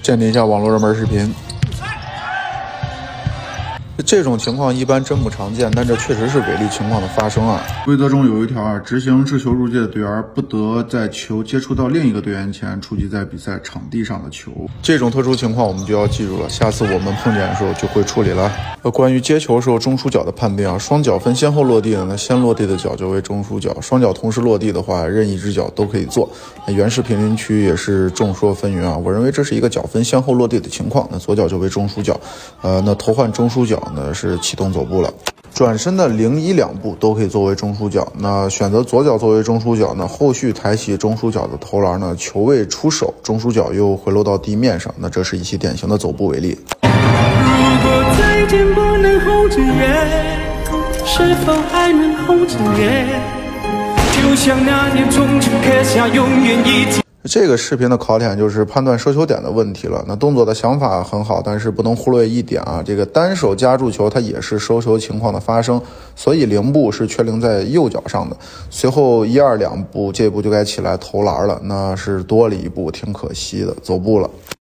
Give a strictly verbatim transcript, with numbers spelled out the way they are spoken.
鉴定一下网络热门视频。这种情况一般真不常见，但这确实是违例情况的发生啊。规则中有一条啊，执行掷球入界的队员不得在球接触到另一个队员前触及在比赛场地上的球。这种特殊情况我们就要记住了，下次我们碰见的时候就会处理了。呃，关于接球时候中枢脚的判定啊，双脚分先后落地的呢，先落地的脚就为中枢脚；双脚同时落地的话，任意一只脚都可以做。那原视频林区也是众说纷纭啊，我认为这是一个脚分先后落地的情况，那左脚就为中枢脚，呃，那投换中枢脚呢是启动走步了。转身的零一两步都可以作为中枢脚，那选择左脚作为中枢脚呢，后续抬起中枢脚的投篮呢，球未出手，中枢脚又回落到地面上，那这是一起典型的走步违例。 如果再见不能红着眼，是否还能红着眼？就像那年中秋刻下永远一起。 这个视频的考点就是判断射球点的问题了。那动作的想法很好，但是不能忽略一点啊，这个单手夹住球，它也是收球情况的发生，所以零步是确定在右脚上的。随后一二两步，这步就该起来投篮了，那是多了一步，挺可惜的，走步了。